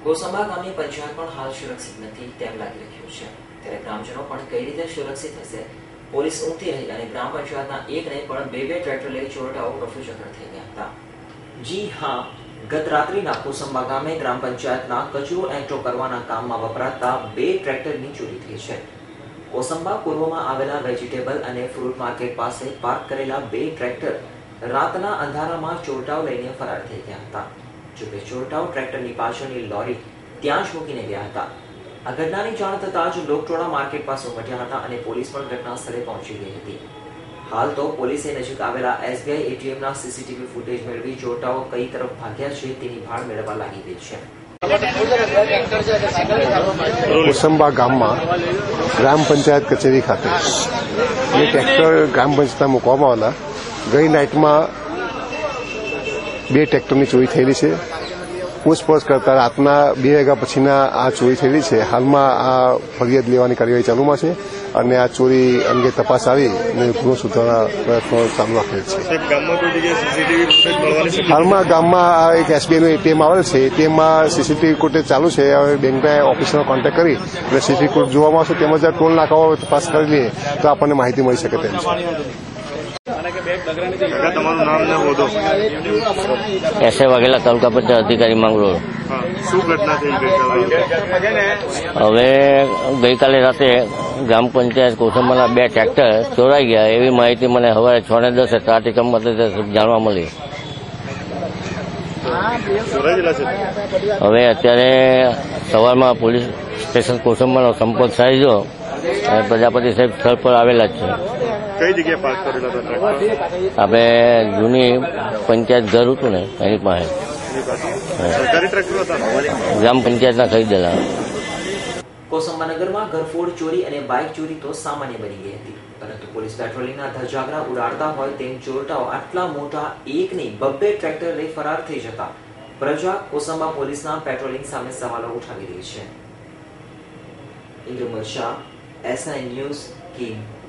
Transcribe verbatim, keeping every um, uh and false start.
કોસંબા ગામની પંચાયત પણ હાલ સુરક્ષિત નથી તેમ લાગી રહ્યું છે, ત્યારે ગ્રામજનો પણ કઈ રીતે સુરક્ષિત હશે? પોલીસ ઊંઘતી રહી અને ગ્રામ પંચાયતના એક નહીં પણ બે બે ટ્રેક્ટર લઈ ચોરટાઓ રફુચક્કર થઈ ગયા હતા। જી હા, ગત રાત્રિના કોસંબા ગામે ગ્રામ પંચાયતના કચરો એકઠો કરવાના કામમાં વપરાતા બે ટ્રેક્ટરની ચોરી થઈ છે। કોસંબા પૂર્વમાં આવેલા વેજીટેબલ અને ફ્રૂટ માર્કેટ પાસે પાર્ક કરેલા બે ટ્રેક્ટર રાતના અંધારામાં ચોરટાઓ લઈને ફરાર થઈ ગયા હતા। જોકે ચોરટાઓ ટ્રેક્ટરની પાછળની લોરી ત્યાં જ મૂકીને ગયા હતા। આ ઘટનાની જાણ થતાં જ લોકટોળા માર્કેટ પાસે ઉમટ્યા હતા અને પોલીસ પણ ઘટના સ્થળે પહોંચી ગઈ હતી। હાલ તો પોલીસે નજીક આવેલા એસબીઆઈ એટીએમના સીસીટીવી ફૂટેજ મેળવી ચોરટાઓ કઈ તરફ ભાગ્યા છે તેની ભાળ મેળવવા લાગી ગઈ છે। કોસંબા ગામમાં ગ્રામ પંચાયત કચેરી ખાતે બે ટ્રેક્ટર ગ્રામ પંચાયતમાં મૂકવામાં આવેલા ગઈ નાઇટમાં બે ટ્રેક્ટરની ચોરી થયેલી છે। પૂછપરછ કરતા રાતના બે વાગ્યા પછીના આ ચોરી થયેલી છે। હાલમાં આ ફરિયાદ લેવાની કાર્યવાહી ચાલુમાં છે અને આ ચોરી અંગે તપાસ આવી અને ગુનો સુધારણા પ્રયત્નો ચાલુ રાખેલ છે। હાલમાં ગામમાં આ એક એસબીઆઈનું એટીએમ આવેલ છે, એટીએમમાં સીસીટીવી ફૂટેજ ચાલુ છે। હવે બેંકના ઓફિસરનો કોન્ટેક્ટ કરી અને સીસીટીવી ફૂટેજ જોવામાં આવશે, તેમજ ટોલ નાકાઓ તપાસ કરી લઈએ તો આપણને માહિતી મળી શકે તેમ છે। એસે વાઘેલા તાલુકા પંચાયત અધિકારી માંગરોળ। હવે ગઈકાલે રાતે ગ્રામ પંચાયત કોસંબાના બે ટ્રેક્ટર ચોરાઈ ગયા એવી માહિતી મને સવારે છ ને દસે ટ્રાફિક જાણવા મળી। હવે અત્યારે સવારમાં પોલીસ સ્ટેશન કોસંબાનો સંપર્ક સાધ્યો અને પ્રજાપતિ સાહેબ સ્થળ પર આવેલા જ છે। કઈ જગ્યાએ પાર્ક કરેલા હતા? આપણે જૂની પંચાયત ઘર હતું ને એની પાસે, ગ્રામ પંચાયતના ખરીદેલા। કોસંબા નગરમાં ઘરફોડ ચોરી અને બાઇક ચોરી તો સામાન્ય બની ગઈ હતી, પરંતુ પોલીસ પેટ્રોલિંગના ધજાગરા ઉડાડતા હોય તેમ ચોરટાઓ આટલા મોટા એક નહીં બબ્બે ટ્રેક્ટર લઈ ફરાર થઈ જતા પ્રજા કોસંબા પોલીસના પેટ્રોલિંગ સામે સવાલો ઉઠાવી રહી છે। Indramal Shah, S nine news, king.